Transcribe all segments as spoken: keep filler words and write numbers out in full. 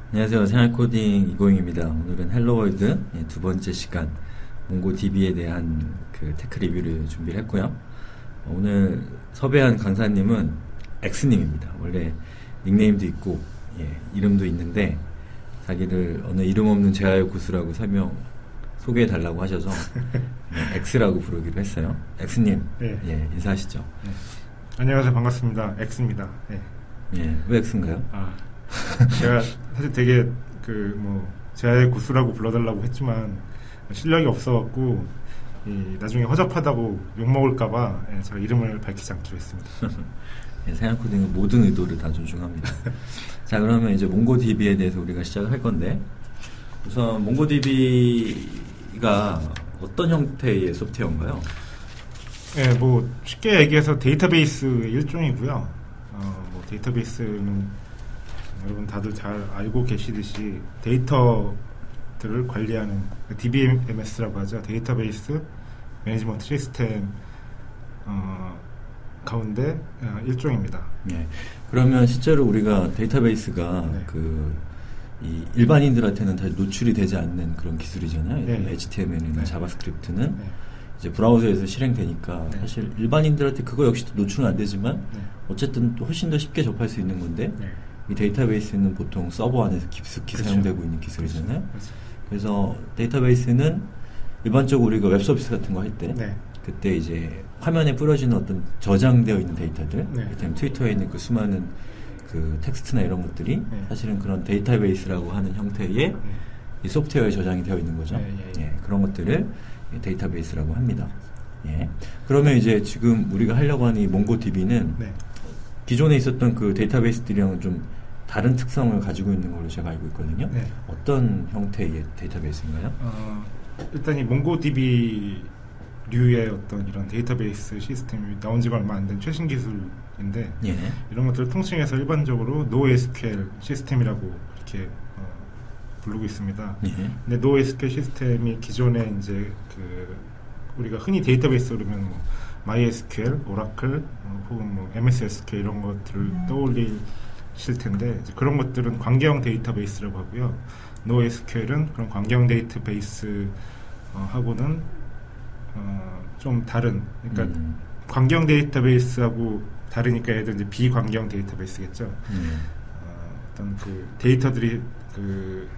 안녕하세요. 생활코딩 이고잉입니다. 오늘은 헬로월드 두 번째 시간 몽고디비에 대한 그 테크 리뷰를 준비를 했고요. 오늘 섭외한 강사님은 X님입니다. 원래 닉네임도 있고 예, 이름도 있는데 자기를 어느 이름 없는 제아의 고수라고 설명 소개해달라고 하셔서 네, X라고 부르기로 했어요. X님 네. 예, 인사하시죠. 네. 안녕하세요. 반갑습니다. X입니다. 네. 예, 왜 X인가요? 아, 제가 사실 되게 그 뭐 제아의 고수라고 불러달라고 했지만 실력이 없어갖고 이 나중에 허접하다고 욕먹을까봐 예, 제가 이름을 밝히지 않기로 했습니다. 예, 생활코딩은 모든 의도를 다 존중합니다. 자, 그러면 이제 몽고디비에 대해서 우리가 시작을 할 건데, 우선 몽고디비가 어떤 형태의 소프트웨어인가요? 예, 뭐 쉽게 얘기해서 데이터베이스의 일종이고요. 어, 뭐 데이터베이스는 여러분 다들 잘 알고 계시듯이 데이터들을 관리하는 디비엠에스라고 하죠. 데이터베이스 매니지먼트 시스템 어, 가운데 어, 일종입니다. 예. 그러면 실제로 우리가 데이터베이스가 네. 그 이 일반인들한테는 다 노출이 되지 않는 그런 기술이잖아요. 네. 에이치티엠엘이나 네. 자바스크립트는 네. 이제 브라우저에서 실행되니까 네. 사실 일반인들한테 그거 역시도 노출은 안 되지만 네. 어쨌든 또 훨씬 더 쉽게 접할 수 있는 건데 네. 이 데이터베이스는 보통 서버 안에서 깊숙이 그렇죠. 사용되고 있는 기술이잖아요. 그렇죠. 그래서 데이터베이스는 일반적으로 우리가 웹 서비스 같은 거 할 때 네. 그때 이제 화면에 뿌려지는 어떤 저장되어 있는 데이터들, 네. 이를테면 트위터에 있는 그 수많은 그 텍스트나 이런 것들이 네. 사실은 그런 데이터베이스라고 하는 형태의 네. 이 소프트웨어에 저장이 되어 있는 거죠. 네, 예, 예. 예, 그런 것들을 데이터베이스라고 합니다. 예. 그러면 이제 지금 우리가 하려고 하는 이 몽고디비는 네. 기존에 있었던 그 데이터베이스들이랑은 좀 다른 특성을 가지고 있는 걸로 제가 알고 있거든요. 네. 어떤 형태의 데이터베이스인가요? 어, 일단 이 몽고디비 류의 어떤 이런 데이터베이스 시스템이 나온 지가 얼마 안 된 최신 기술인데 예. 이런 것들을 통칭해서 일반적으로 노에스큐엘 시스템이라고 이렇게 어, 부르고 있습니다. 예. 근데 노에스큐엘 시스템이 기존에 이제 그 우리가 흔히 데이터베이스 그러면 뭐 마이에스큐엘, 오라클, 어, 혹은 뭐 엠에스에스큐엘 이런 것들을 떠올리실 텐데 이제 그런 것들은 관계형 데이터베이스라고 하고요. 노에스큐엘은 그런 관계형 데이터베이스 어, 하고는 어, 좀 다른, 그러니까 음. 관계형 데이터베이스하고 다르니까 얘들 이제 비관계형 데이터베이스겠죠. 음. 어, 어떤 그 데이터들이 그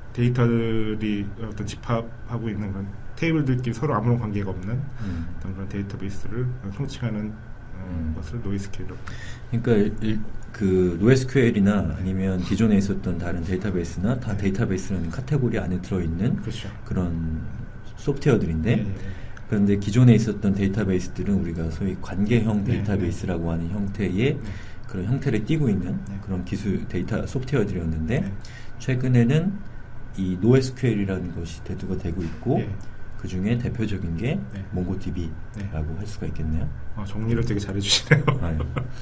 데이터들이 어떤 집합하고 있는 그런 테이블들끼리 서로 아무런 관계가 없는 음. 어떤 그런 데이터베이스를 통칭하는 어, 음. 것을 노에스큐엘로. 그러니까 일, 일, 그 노에스큐엘이나 아니면 기존에 있었던 다른 데이터베이스나 다 네. 데이터베이스라는 카테고리 안에 들어있는 그렇죠. 그런 소프트웨어들인데 예, 예, 예. 그런데 기존에 있었던 데이터베이스들은 우리가 소위 관계형 네, 데이터베이스라고 하는 형태의 네. 그런 형태를 띠고 있는 네. 그런 기술 데이터 소프트웨어들이었는데 네. 최근에는 이 노에스큐엘이라는 것이 대두가 되고 있고 예. 그 중에 대표적인 게 네. 몽고디비라고 네. 할 수가 있겠네요. 어, 정리를 되게 잘해주시네요. 아, 예.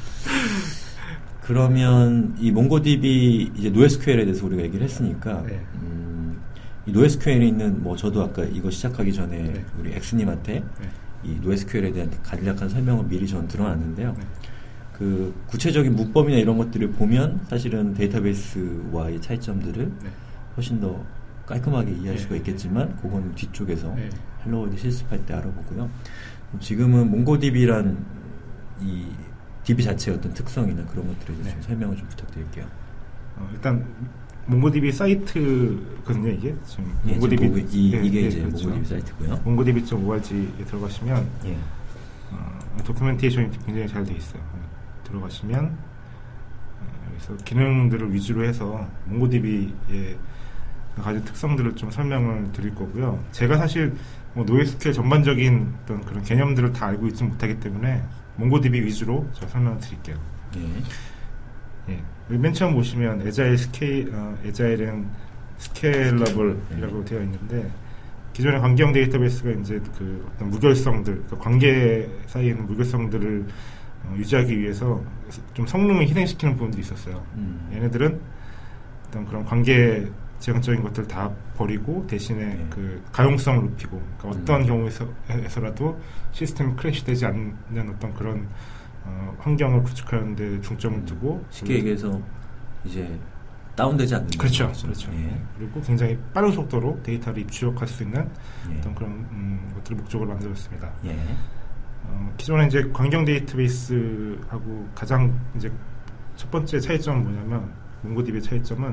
그러면 이 몽고디비 이제 노에스큐엘에 대해서 우리가 얘기를 했으니까 네. 음, 이 노에스큐엘에 있는 뭐 저도 아까 이거 시작하기 전에 네. 우리 엑스님한테 네. 이 노에스큐엘에 대한 간략한 설명을 미리 전 들어놨는데요. 네. 그 구체적인 문법이나 이런 것들을 보면 사실은 데이터베이스와의 차이점들을 네. 훨씬 더 깔끔하게 이해할 네. 수가 있겠지만 그건 뒤쪽에서 네. 헬로월드 실습할 때 알아보고요. 지금은 몽고디비란 이 디비 자체의 어떤 특성이나 그런 것들에 대해서 네. 좀 설명을 좀 부탁드릴게요. 어, 일단 몽고디비 사이트거든요. 이게 지금 예, 몽고디비 지금 몽고- 이, 예, 이게 예, 이제 그렇죠. 몽고디비 사이트고요. 몽고디비 닷 오알지에 들어가시면 예. 어, 도큐멘테이션이 굉장히 잘 돼 있어요. 어, 들어가시면 어, 여기서 기능들을 위주로 해서 몽고디비의 가진 특성들을 좀 설명을 드릴 거고요. 제가 사실 뭐 노에스큐엘 전반적인 어떤 그런 개념들을 다 알고 있지 못하기 때문에 몽고디비 위주로 제가 설명을 드릴게요. 예. 예. 여기 맨 처음 보시면 에자일 스케일, 어, 에자일은 스케일러블이라고 되어 있는데 기존의 관계형 데이터베이스가 이제 그 어떤 무결성들, 그 관계 사이에 있는 무결성들을 어, 유지하기 위해서 좀 성능을 희생시키는 부분들이 있었어요. 음. 얘네들은 어떤 그런 관계 지향적인 것들 다 버리고 대신에 네. 그 가용성을 높이고 그러니까 어떤 음. 경우에서라도 시스템이 크래시되지 않는 어떤 그런 어, 환경을 구축하는 데 중점을 두고 쉽게 얘기해서 이제 다운되지 않는다. 그렇죠, 거죠. 그렇죠. 예. 그리고 굉장히 빠른 속도로 데이터를 입출력할 수 있는 예. 어떤 그런 음, 것들을 목적으로 만들었습니다. 예. 어, 기존에 이제 광경 데이터베이스하고 가장 이제 첫 번째 차이점은 뭐냐면 몽고디비의 차이점은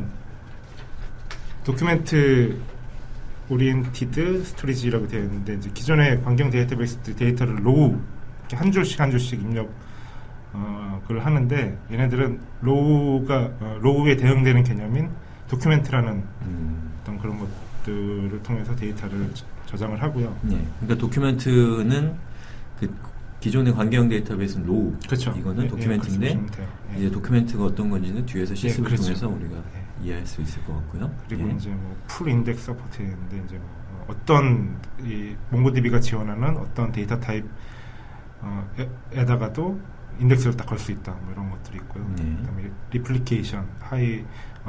도큐멘트 오리엔티드 스토리지라고 되어 있는데 이제 기존의 광경 데이터베이스 데이터를 로우 이렇게 한 줄씩 한 줄씩 입력 어, 그걸 하는데 얘네들은 로우가 어, 로우에 대응되는 개념인 도큐멘트라는 음. 어떤 그런 것들을 통해서 데이터를 저장을 하고요. 예. 그러니까 도큐멘트는 그 기존의 광경 데이터베이스는 로우. 그렇죠. 이거는 예, 도큐멘트인데 예, 예. 이제 도큐멘트가 어떤 건지는 뒤에서 실습을 예, 그렇죠. 통해서 우리가 예. 이해할 수 있을 것 같고요. 그리고 예. 이제 뭐 풀 인덱스 서포트인데 이제 뭐 어떤 이 몽고디비가 지원하는 어떤 데이터 타입 어, 에, 에다가도 인덱스를 딱 걸 수 있다. 뭐 이런 것들이 있고요. 네. 그다음에 리플리케이션, 하이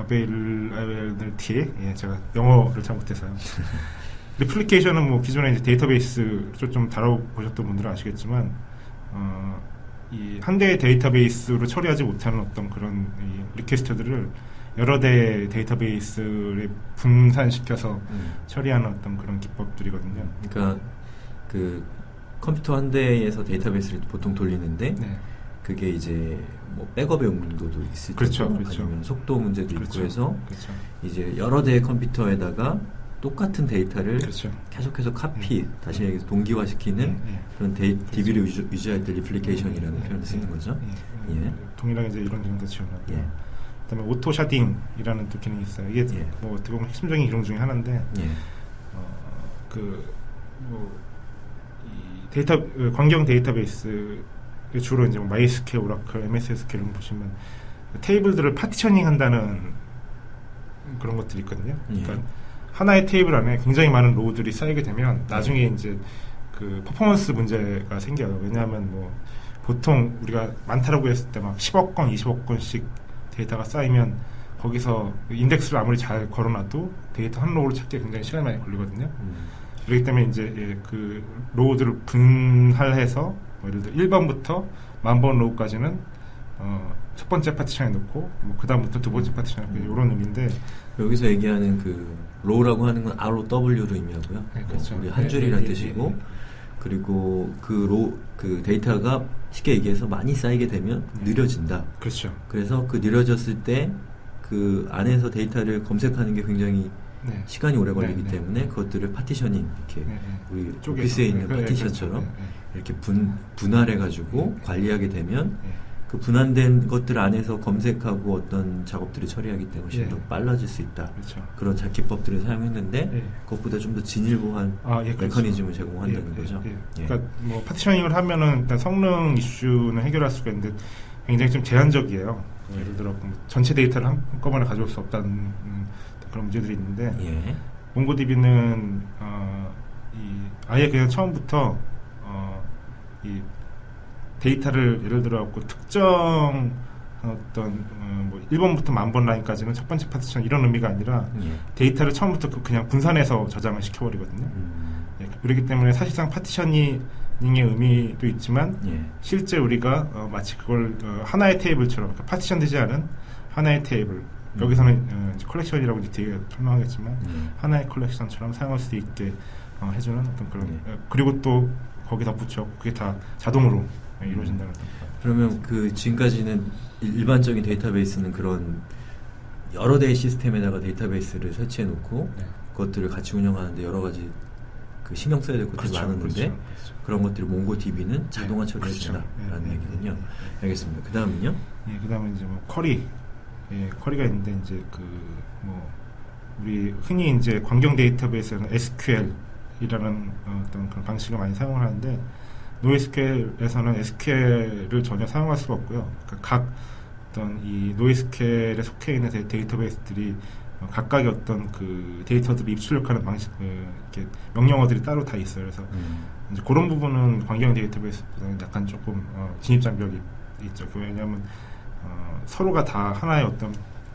어베일러빌리티. 예, 제가 영어를 잘 못해서요. 리플리케이션은 뭐 기존에 이제 데이터베이스를 좀 다뤄보셨던 분들은 아시겠지만 어, 이 한 대의 데이터베이스로 처리하지 못하는 어떤 그런 이 리퀘스트들을 여러 대의 데이터베이스를 분산시켜서 음. 처리하는 어떤 그런 기법들이거든요. 그러니까 그 컴퓨터 한 대에서 데이터베이스를 보통 돌리는데 네. 그게 이제 뭐 백업의 용도도 있을 그렇죠, 테고 그렇죠. 아니면 속도 문제도 그렇죠. 있고 해서 그렇죠. 이제 여러 대의 컴퓨터에다가 똑같은 데이터를 그렇죠. 계속해서 카피, 예. 다시 얘기해서 동기화시키는 예, 예. 그런 데이, 그렇죠. 디비를 유지, 유지할 때 리플리케이션이라는 예, 표현을 쓰는 예, 거죠. 예, 예. 예. 동일하게 이제 이런 기능도 지원하고요. 예. 그다음에 오토 샤딩이라는 또 기능이 있어요. 이게 예. 뭐 어떻게 보면 핵심적인 기능 중에 하나인데 예. 어, 그 뭐 이 데이터 어, 광경 데이터베이스 주로 이제 뭐 마이에스큐엘, 오라클, 엠에스에스큐엘 보시면 테이블들을 파티셔닝 한다는 그런 것들이 있거든요. 그러니까 예. 하나의 테이블 안에 굉장히 많은 로우들이 쌓이게 되면 나중에 이제 그 퍼포먼스 문제가 생겨요. 왜냐하면 뭐 보통 우리가 많다라고 했을 때 막 십억 건, 이십억 건씩 데이터가 쌓이면 거기서 인덱스를 아무리 잘 걸어놔도 데이터 한 로우를 찾기에 굉장히 시간이 많이 걸리거든요. 음. 그렇기 때문에 이제 예, 그 로우들을 분할해서 뭐 예를 들어 일 번부터 만 번 로우까지는 어, 첫 번째 파티션에 넣고 뭐 그 다음부터 두 번째 파티션에 넣고 음. 이런 의미인데 여기서 얘기하는 그 로우라고 하는 건 알오더블유로 의미하고요. 네, 그렇죠. 뭐 우리 한 네, 줄이라는 네, 뜻이고 네, 네, 네. 그리고 그 로 그 데이터가 쉽게 얘기해서 많이 쌓이게 되면 네. 느려진다. 그렇죠. 그래서 그 느려졌을 때 그 안에서 데이터를 검색하는 게 굉장히 네. 시간이 오래 걸리기 네, 네. 때문에 그것들을 파티셔닝 이렇게 네, 네. 우리 쪼개서. 오피스에 있는 네, 파티션처럼 그렇죠. 네, 네. 이렇게 분 분할해 가지고 네. 관리하게 되면 네. 그 분할된 것들 안에서 검색하고 어떤 작업들을 처리하기 때문에 훨씬 예. 더 빨라질 수 있다. 그렇죠. 그런 자 기법들을 사용했는데 예. 그것보다 좀 더 진일보한 아, 예, 그렇죠. 메커니즘을 제공한다는 예, 거죠. 예, 예. 예. 그러니까 뭐 파티셔닝을 하면은 일단 성능 이슈는 해결할 수가 있는데 굉장히 좀 제한적이에요. 뭐 예를 들어 뭐 전체 데이터를 한꺼번에 가져올 수 없다는 음, 그런 문제들이 있는데 예. 몽고디비는 어, 이 아예 그냥 처음부터 어, 이 데이터를 예를 들어 갖고 특정 어떤 어, 뭐 일 번부터 만 번 라인까지는 첫 번째 파티션 이런 의미가 아니라 예. 데이터를 처음부터 그- 그냥 분산해서 저장을 시켜버리거든요. 음. 예, 그렇기 때문에 사실상 파티셔닝의 의미도 있지만 예. 실제 우리가 어, 마치 그걸 어, 하나의 테이블처럼 그러니까 파티션되지 않은 하나의 테이블 여기서는 어, 이제 컬렉션이라고 이제 뒤에 설명하겠지만 음. 하나의 컬렉션처럼 사용할 수 있게 어, 해주는 어떤 그런 네. 어, 그리고 또 거기 덧붙여 그게 다 자동으로 예, 이루어진다는 거. 그러면 그 지금까지는 일- 일반적인 데이터베이스는 그런 여러 대의 시스템에다가 데이터베이스를 설치해 놓고 네. 그것들을 같이 운영하는데 여러 가지 그 신경 써야 될 것들이 그렇죠, 많았는데 그렇죠, 그렇죠. 그런 것들을 몽고디비는 자동화 네, 그렇죠. 처리해준다라는 네, 네, 얘기군요. 네, 네, 네. 알겠습니다. 그 다음은요? 예, 그다음에 이제 뭐 쿼리, 예, 쿼리가 있는데 이제 그 뭐 우리 흔히 이제 광경 데이터베이스에서는 에스큐엘이라는 어, 어떤 그런 방식을 많이 사용을 하는데 노에스큐엘에서는 에스큐엘을 전혀 사용할 수가 없고요. 그러니까 각 어떤 이 노에스큐엘에 속해 있는 데, 데이터베이스들이 어, 각각의 어떤 그 데이터들을 입출력하는 방식, 그, 이렇게 명령어들이 따로 다 있어요. 그래서 음. 이제 그런 부분은 광경 데이터베이스보다는 약간 조금 어, 진입장벽이 있죠. 그 왜냐하면 어, 서로가 다 하나의 어떤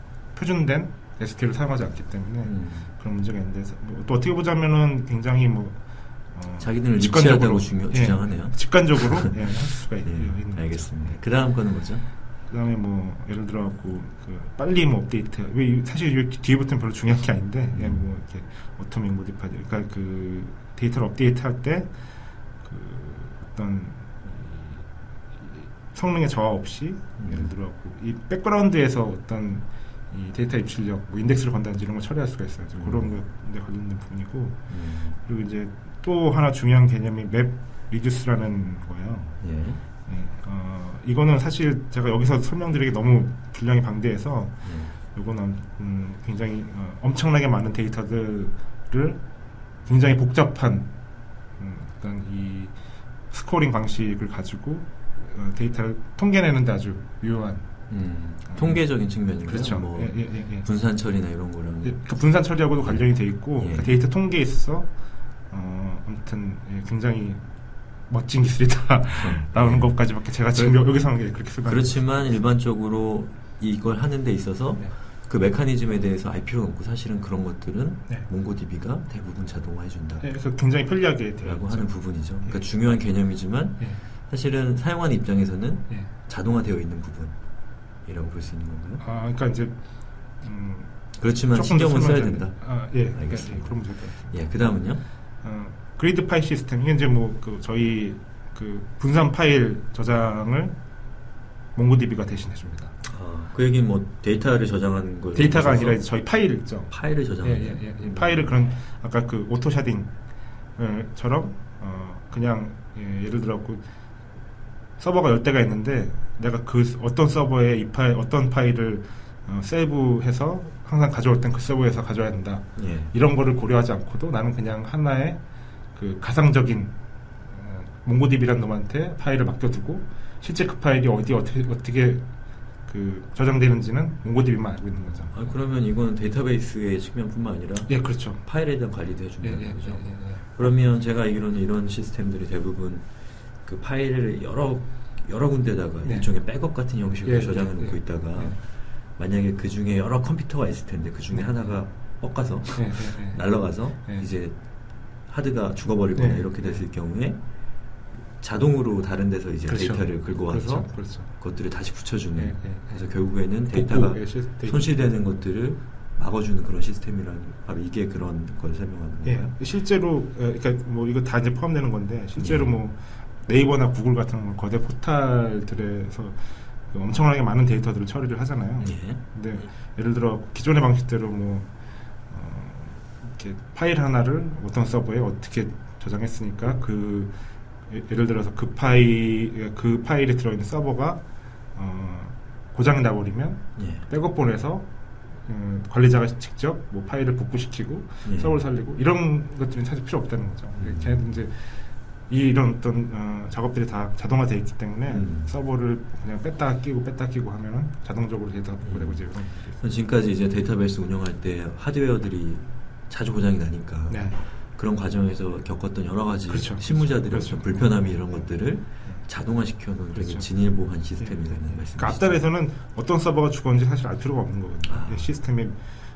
표준된 에스큐엘을 사용하지 않기 때문에 음. 그런 문제가 있는데 뭐, 또 어떻게 보자면은 굉장히 뭐 어, 자기들을 직관적으로, 리치하다고 중요, 예, 주장하네요. 직관적으로 예, 할 수가 있, 예, 있는 알겠습니다. 거죠. 그 다음 거는 뭐죠? 그다음에 뭐 예를 들어 갖고 그 빨리 뭐 업데이트 왜 사실 이 뒤에부터는 별로 중요한 게 아닌데 음. 뭐 이렇게 오토믹 모디파이 그러니까 그 데이터를 업데이트 할 때 그 어떤 성능의 저하 없이 음. 예를 들어 갖고 이 백그라운드에서 어떤 이 데이터 입출력, 뭐 인덱스를 건다든지 이런 걸 처리할 수가 있어요. 음. 그런 것에 관련된 부분이고 음. 그리고 이제 또 하나 중요한 개념이 맵 리듀스라는 거예요. 예. 예, 어, 이거는 사실 제가 여기서 설명드리기 너무 분량이 방대해서 예. 이거는 음, 굉장히 어, 엄청나게 많은 데이터들을 굉장히 복잡한 음, 어떤 이 스코어링 방식을 가지고 어, 데이터를 통계내는데 아주 유효한 음, 통계적인 측면인가요? 그렇죠. 뭐 예, 예, 예, 예. 분산 처리나 이런 거랑 예, 그 분산 처리하고도 관련이 돼 있고 예. 그 데이터 통계에 있어서 어, 아무튼 예, 굉장히 멋진 기술이다 음. 나오는 네. 것까지밖에 제가 지금 그, 여기서 하는 게 그렇게 생각합니다. 그렇지만 일반적으로 이걸 하는 데 있어서 네. 그 메커니즘에 대해서 알 필요가 없고 사실은 그런 것들은 네. 몽고디비가 대부분 자동화해준다. 네, 그래서 굉장히 편리하게 라고 하는 부분이죠. 그러니까 예. 중요한 개념이지만 예. 사실은 사용하는 입장에서는 예. 자동화되어 있는 부분이라고 볼 수 있는 건가요? 아, 그러니까 이제 음, 그렇지만 신경은 써야 된다. 아, 예, 알겠습니다. 예, 그럼 될것 같아요. 예, 그 다음은요? 어, 그리드 파일 시스템 이게 이제 뭐 그 저희 그 분산 파일 저장을 몽고디비가 대신해 줍니다. 아, 그 얘기는 뭐 데이터를 저장하는 걸 데이터가 아니라 이제 저희 파일 있죠. 파일을 저장하는 예, 예, 예, 예. 파일을 그런 아까 그 오토 샤딩처럼 어, 그냥 예, 예를 들어 그 서버가 열 대가 있는데 내가 그 어떤 서버에 이 파일 어떤 파일을 어, 세이브해서 항상 가져올 땐 그 서버에서 가져야 된다. 예. 이런 거를 고려하지 않고도 나는 그냥 하나의 그 가상적인 어, 몽고디비라는 놈한테 파일을 맡겨두고 실제 그 파일이 어디 어떻게 어떻게 그 저장되는지는 몽고디비만 알고 있는 거죠. 아, 그러면 이거는 데이터베이스의 측면뿐만 아니라 예, 그렇죠. 파일에 대한 관리도 해준다는 예, 예, 거죠. 예, 예, 예. 그러면 제가 알기로는 이런 시스템들이 대부분 그 파일을 여러 여러 군데다가 예. 일종의 백업 같은 형식으로 예, 저장해 놓고 예, 있다가 예. 만약에 그 중에 여러 컴퓨터가 있을 텐데 그 중에 예, 하나가 뻗가서 예, 예, 날아가서 예. 이제 하드가 죽어버리거나 예, 이렇게 됐을 예. 경우에 자동으로 다른 데서 이제 그렇죠. 데이터를 긁고 와서 그렇죠. 그렇죠. 그것들을 다시 붙여주는 예, 예, 예. 그래서 결국에는 데이터가 예, 손실되는 것들을 막아주는 그런 시스템이라는 바로 이게 그런 걸 설명하는 거예요. 예, 실제로 그러니까 뭐 이거 다 이제 포함되는 건데 실제로 예. 뭐 네이버나 구글 같은 거대 포탈들에서 그 엄청나게 많은 데이터들을 처리를 하잖아요. 예. 근데 예를 들어 기존의 방식대로 뭐 어, 이렇게 파일 하나를 어떤 서버에 어떻게 저장했으니까 그 예를 들어서 그 파일 그 파일에 들어있는 서버가 어, 고장이 나버리면 예. 백업 보내서 어, 관리자가 직접 뭐 파일을 복구시키고 예. 서버를 살리고 이런 것들은 사실 필요 없다는 거죠. 음. 걔네들 이제 이런 어떤 어, 작업들이 다 자동화되어 있기 때문에 음. 서버를 그냥 뺐다 끼고 뺐다 끼고 하면은 자동적으로 데이터가 복구되고 이제 이런. 지금까지 이제 데이터베이스 운영할 때 하드웨어들이 자주 고장이 나니까 네. 그런 과정에서 겪었던 여러 가지 그렇죠. 실무자들의 그렇죠. 불편함이 이런 것들을 자동화시켜놓은 되게 그렇죠. 진일보한 시스템이라는 네. 말씀이시죠. 그러니까 앞단에서는 어떤 서버가 죽었는지 사실 알 필요가 없는 거거든요. 아. 시스템의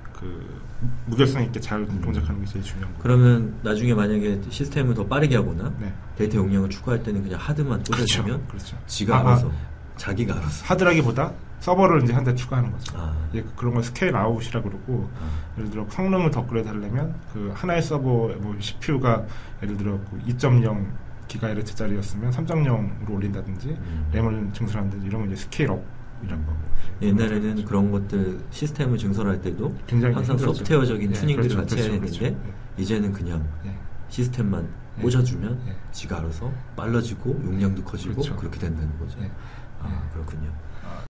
그 무결성 있게 잘 음. 동작하는 게 제일 중요한 거예요. 그러면 나중에 만약에 시스템을 더 빠르게 하거나 네. 데이터 용량을 추가할 때는 그냥 하드만 꽂아주면 그렇죠. 그렇죠. 지가 아, 알아서 아. 자기가 알아서 하드라기보다 서버를 이제 한 대 추가하는 거죠. 아. 예, 그런 걸 스케일 아웃이라 그러고 아. 예를 들어 성능을 더 업그레이드 하려면 그 하나의 서버 뭐 씨피유가 예를 들어 이 점 영 기가헤르츠짜리였으면 삼 점 영으로 올린다든지 음. 램을 증설한다든지 이런 건 이제 스케일 업이란 거고. 옛날에는 그런 것들 시스템을 증설할 때도 항상 힘들었죠. 소프트웨어적인 예, 튜닝들을 그렇죠, 같이 그렇죠, 해야 되는데 그렇죠. 예. 이제는 그냥 예. 시스템만 예. 꽂아주면 예. 지가 알아서 빨라지고 용량도 커지고 그렇죠. 그렇게 된다는 거죠. 예. 아, 그렇군요.